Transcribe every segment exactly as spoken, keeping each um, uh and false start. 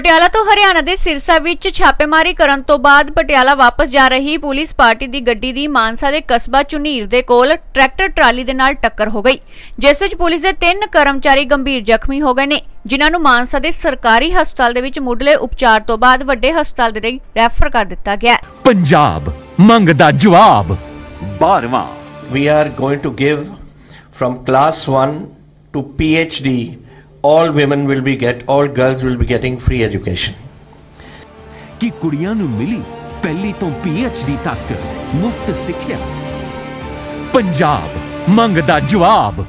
ਪਟਿਆਲਾ ਤੋਂ ਹਰਿਆਣਾ ਦੇ ਸਿਰਸਾ ਵਿੱਚ ਛਾਪੇਮਾਰੀ ਕਰਨ ਤੋਂ ਬਾਅਦ ਪਟਿਆਲਾ ਵਾਪਸ ਜਾ ਰਹੀ ਪੁਲਿਸ ਪਾਰਟੀ ਦੀ ਗੱਡੀ ਦੀ ਮਾਨਸਾ ਦੇ ਕਸਬਾ ਝੁਨੀਰ ਦੇ ਕੋਲ ਟਰੈਕਟਰ ਟਰਾਲੀ ਦੇ ਨਾਲ ਟੱਕਰ ਹੋ ਗਈ, ਜਿਸ ਵਿੱਚ ਪੁਲਿਸ ਦੇ ਤਿੰਨ ਕਰਮਚਾਰੀ ਗੰਭੀਰ ਜ਼ਖਮੀ ਹੋ ਗਏ ਨੇ, ਜਿਨ੍ਹਾਂ ਨੂੰ ਮਾਨਸਾ ਦੇ ਸਰਕਾਰੀ ਹਸਪਤਾਲ ਦੇ ਵਿੱਚ ਮੁੱਢਲੇ ਉਪਚਾਰ ਤੋਂ ਬਾਅਦ ਵੱਡੇ ਹਸਪਤਾਲ ਦੇ ਲਈ ਰੈਫਰ ਕਰ ਦਿੱਤਾ ਗਿਆ। ਪੰਜਾਬ ਮੰਗਦਾ ਜਵਾਬ ਬਾਰਵਾਂ। We are going to give from class one to P H D. All women will be get all girls will be getting free education. कि कुड़ियां नूं मिली पहली तो P H D तक मुफ्त सिक्ख्या। पंजाब मंगदा जवाब।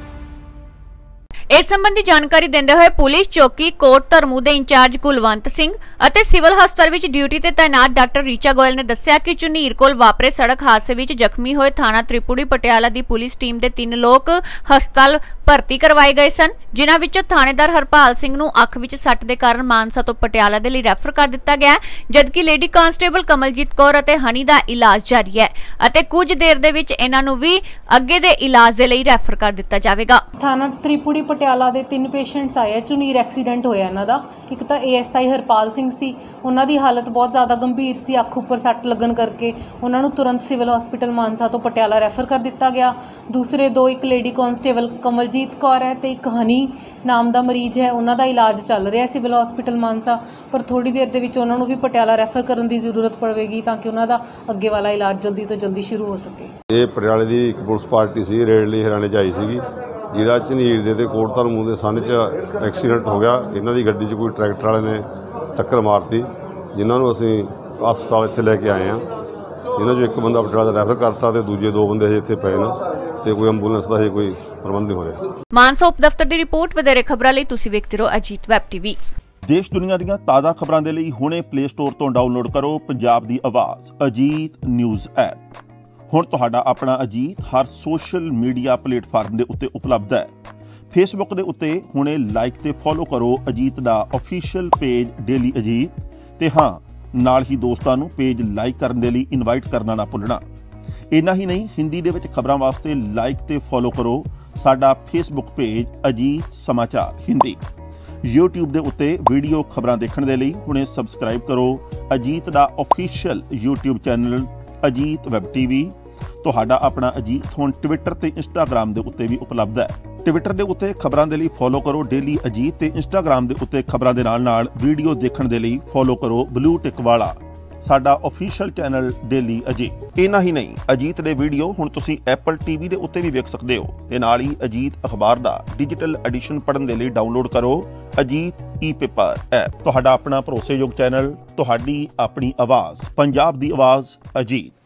इस संबंधी जानकारी देंदे हुए पुलिस चौकी कोट धर्मू के इंचार्ज कुलवंत सिंह और सिविल हस्पताल में ड्यूटी ते तैनात डॉक्टर रीचा गोयल ने दस्सिया कि झुनीर कोल वापरे सड़क हादसे में जख्मी हुए थाना त्रिपुड़ी पटियाला की पुलिस टीम के तीन लोग हस्पताल भर्ती करवाए गए सन, जिन्हां विचों थानेदार हरपाल सिंह नूं अख विच सट के कारण मानसा तो पटियाला दे लई रैफर कर दिता गया, जबकि लेडी कांस्टेबल कमलजीत कौर अते हनी दा इलाज जारी है अते कुछ देर दे विच इन्हां नूं भी अगे दे इलाज दे लई रैफर कर दिता जावेगा। थाना त्रिपुड़ी पटियाला दे तीन पेशेंट्स आए, झुनीर एक्सीडेंट होया इन्हां दा। एक तां A S I Harpal Singh सी, उन्हां दी हालत बहुत ज़्यादा गंभीर सी, अख उपर सट लगन करके उन्हां नूं तुरंत सिविल हॉस्पिटल मानसा तो पटियाला रैफर कर दिता गया। दूसरे दो, एक लेडी कांस्टेबल कमलजीत कौर है तो एक हनी नाम का मरीज है, उन्हों का इलाज चल रहा है सिविल हॉस्पिटल मानसा, पर थोड़ी देर के विच उन्होंने भी पटियाला रैफर करने की जरूरत पड़ेगी ताकि उन्हों अगे वाला इलाज जल्दी तो जल्दी शुरू हो सके। ये पटियाले की एक पुलिस पार्टी सी रेड लिए हरियाणे च आई सी, जिहड़ा झनीर दे ते कोट धर्मू के सन च एक्सीडेंट हो गया। इन्हों की गड्डी च कोई ट्रैक्टर वाले ने टक्कर मारती, जिन्होंने असीं हस्पताल इत्थे लैके आए हैं। इन्हों जो एक बंदा पटियाला का रैफर करता तो दूजे दो बंदे हजे इत्थे पे ने ते कोई एंबूलेंस का कोई प्रबंध नहीं हो रहा। मानसा उप दफ्तर की रिपोर्ट वधेरे खबरां लई तुसीं वेखदे रहो अजीत वैब टीवी। देश दुनिया दीआं ताज़ा खबरां दे लई हुणे प्ले स्टोर तो डाउनलोड करो पंजाब दी आवाज़ अजीत न्यूज़ ऐप। हुण तुहाडा अपना अजीत हर सोशल मीडिया प्लेटफार्म दे उत्ते उपलब्ध है। फेसबुक दे उत्ते हुणे लाइक ते फॉलो करो अजीत दा ऑफिशियल पेज डेली अजीत ते हाँ नाल ही दोस्तां नूं पेज लाइक करन दे लई इनवाइट करना ना भुलना। इन्ना ही नहीं, हिंदी दे विच खबरां वास्ते लाइक ते फॉलो करो साडा फेसबुक पेज अजीत समाचार हिंदी। यूट्यूब दे उत्ते वीडियो खबरां देखण दे लई हुणे सबसक्राइब करो अजीत दा official YouTube channel Ajit web TV. तुहाडा अपना अजीत हुण ट्विटर ते इंस्टाग्राम दे उत्ते भी उपलब्ध है। ट्विटर दे उत्ते खबरां दे लई फॉलो करो डेली अजीत ते इंस्टाग्राम दे उत्ते खबरां दे नाल नाल वीडियो देखण दे लई फॉलो करो ब्लू टिक वाला साडा ऑफिशियल चैनल डेली अजीत। इना ही नहीं, अजीत दे वीडियो हुण तुसीं एप्पल टीवी दे उत्ते भी वेख सकदे हो ते नाल ही अजीत अखबार दा डिजिटल एडिशन पढ़न दे लई डाउनलोड करो अजीत ई पेपर ऐप। तुहाडा अपना भरोसेयोग चैनल, तुहाडी अपनी आवाज़, पंजाब दी आवाज़ अजीत।